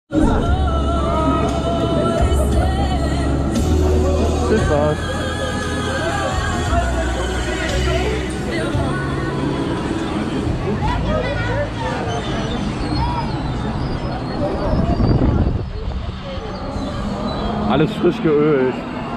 Viel Spaß. Alles frisch geölt.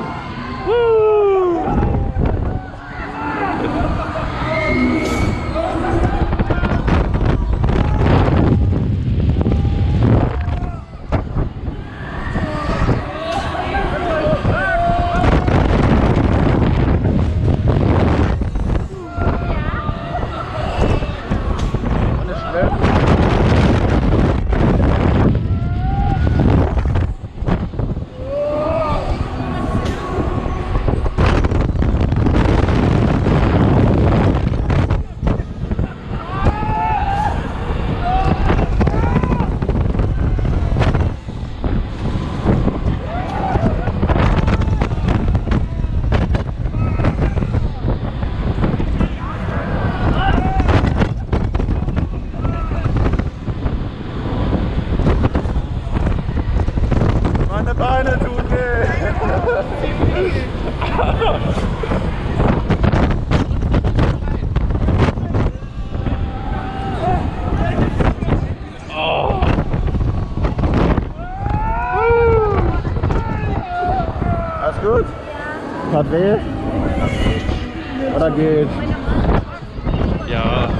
Alles gut? Hat weh? Oder geht? Ja.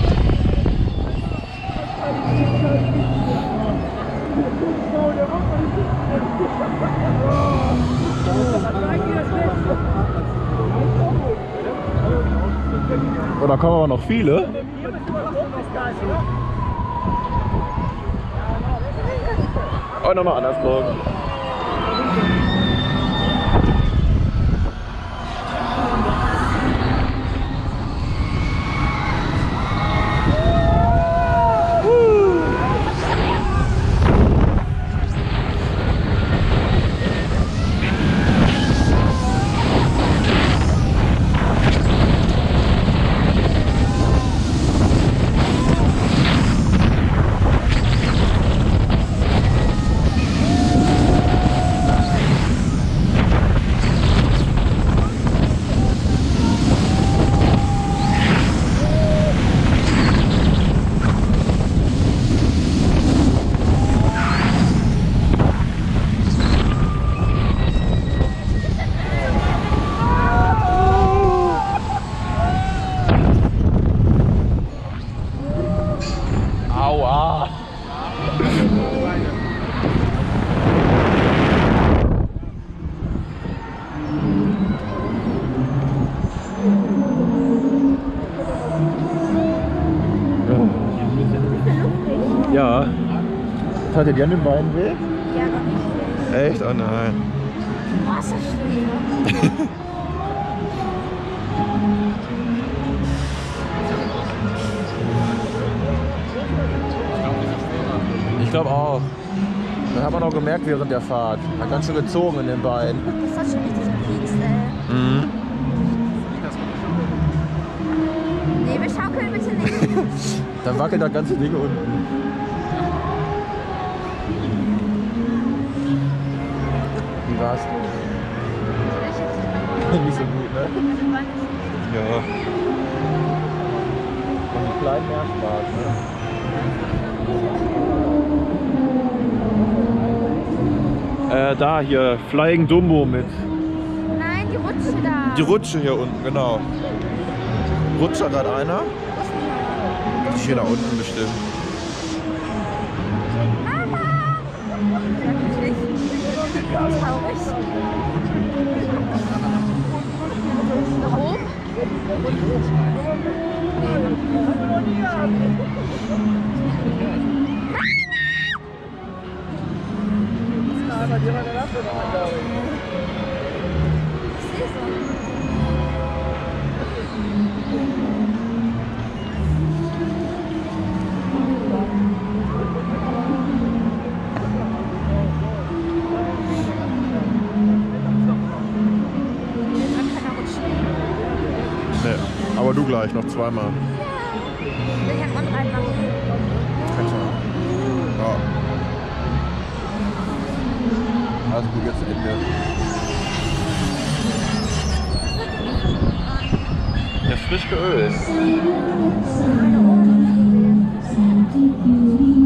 Oder kommen aber noch viele? Oh, nochmal andersrum. Ja. Hattet ihr an den Beinen weh? Ja, noch nicht. Echt? Oh nein. Boah, ist das schlimm. Ich glaube auch. Das hat man auch gemerkt während der Fahrt. Hat ganz schön gezogen in den Beinen. Das ist schon richtig gefixt, ey. Mhm. Nee, wir schaukeln bitte nicht. Dann wackelt das ganze Ding unten. Wie war's? Nicht so gut, ne? Ja. Und die kleinen mehr Spaß, ne? Da hier, Flying Dumbo mit. Nein, die Rutsche da. Die Rutsche hier unten, genau. Rutscht da gerade einer? Die hier da unten bestimmt. Traurig. Nach oben? Nee, aber du gleich, noch zweimal. Ich kann Onride machen. Kannst du. Ja. Straßenburg jetzt Ende. Ja, frisch geölt. Meine Ohren tun weh.